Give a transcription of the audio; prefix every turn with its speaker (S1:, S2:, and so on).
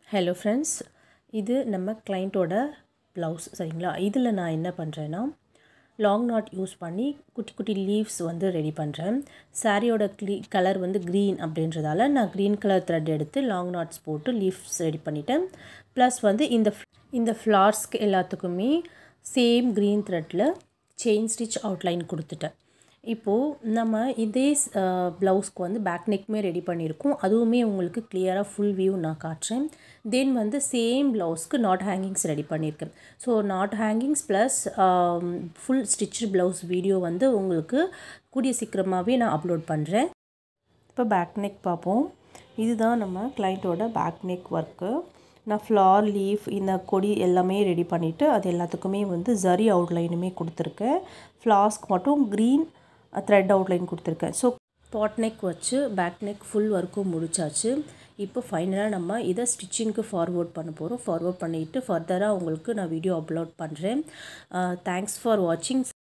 S1: Hello friends, இது நம்ம client-ஓட blouse சரிங்களா. இதில் நான் என்ன பண்ணுறேன்னா long knot யூஸ் பண்ணி குட்டி குட்டி leaves வந்து ரெடி பண்ணுறேன். சாரியோட கலர் வந்து green அப்படின்றதால நான் green color thread எடுத்து long knots போட்டு leaves ரெடி பண்ணிட்டேன். ப்ளஸ் வந்து இந்த ஃப்ளார்ஸ்க்கு எல்லாத்துக்குமே சேம் green threadல செயின் ஸ்டிச் அவுட்லைன் கொடுத்துட்டேன். இப்போது நம்ம இதே ப்ளவுஸ்க்கு வந்து பேக் நெக்குமே ரெடி பண்ணியிருக்கோம். அதுவுமே உங்களுக்கு கிளியராக ஃபுல் வியூ நான் காட்டுறேன். தென் வந்து சேம் ப்ளவுஸ்க்கு நாட் ஹேங்கிங்ஸ் ரெடி பண்ணியிருக்கேன். So knot hangings plus full stitch blouse video வந்து உங்களுக்கு கூடிய சீக்கிரமாகவே நான் அப்லோட் பண்ணுறேன். இப்போ பேக் நெக் பார்ப்போம். இதுதான் நம்ம கிளைண்ட்டோட பேக் நெக் ஒர்க்கு. நான் ஃப்ளார் லீஃப் இந்த கொடி எல்லாமே ரெடி பண்ணிவிட்டு அது எல்லாத்துக்குமே வந்து ஜரி அவுட்லைனுமே கொடுத்துருக்கேன். ஃப்ளார்ஸ்க்கு மட்டும் க்ரீன் த்ரெட் அவுட்லைன் கொடுத்துருக்கேன். ஸோ பாட் நெக் வச்சு பேக் நெக் ஃபுல் ஒர்க்கும் முடிச்சாச்சு. இப்போ ஃபைனலாக நம்ம இதை ஸ்டிச்சிங்க்கு ஃபார்வர்ட் பண்ண போகிறோம். ஃபார்வர்ட் பண்ணிவிட்டு ஃபர்தராக உங்களுக்கு நான் வீடியோ அப்லோட் பண்ணுறேன். தேங்க்ஸ் ஃபார் வாட்சிங்.